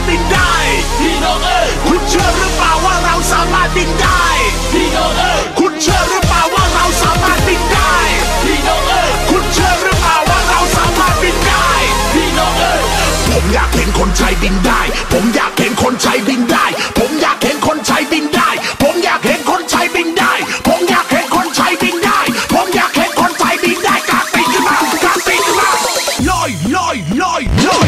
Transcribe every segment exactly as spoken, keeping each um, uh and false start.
บินได้พี่น้องเอ้ยคุณเชื่อหรือเปล่าว่าเราสามารถบินได้พี่น้องเอ้ยคุณเชื่อหรือเปล่าว่าเราสามารถบินได้พี่น้องเอ้ยคุณเชื่อหรือเปล่าว่าเราสามารถบินได้พี่น้องเอ้ยผมอยากเห็นคนไทยบินได้ผมอยากเห็นคนไทยบินได้ผมอยากเห็นคนไทยบินได้ผมอยากเห็นคนไทยบินได้ผมอยากเห็นคนไทยบินได้ผมอยากเห็นคนไทยบินได้กางปีกขึ้นมากางปีกขึ้นมาลอยลอยลอยลอย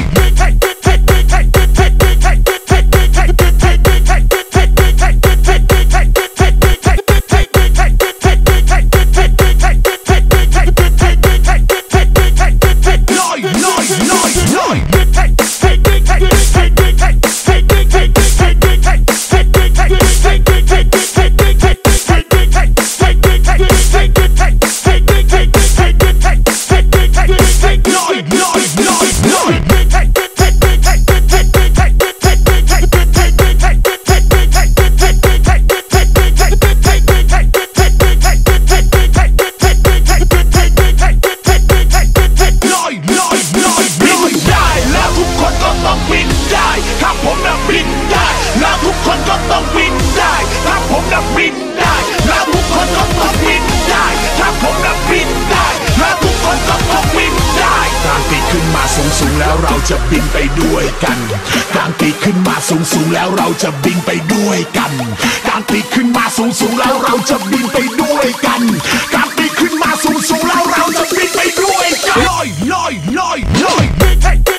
สูงแล้วเราจะบินไปด้วยกันกางปีกขึ้นมาสูงสูงแล้วเราจะบินไปด้วยกันกางปีกขึ้นมาสูงสูงแล้วเราจะบินไปด้วยกันกางปีกขึ้นมาสูงสูงแล้วเราจะบินไปด้วยกันลอยลอยลอยลอย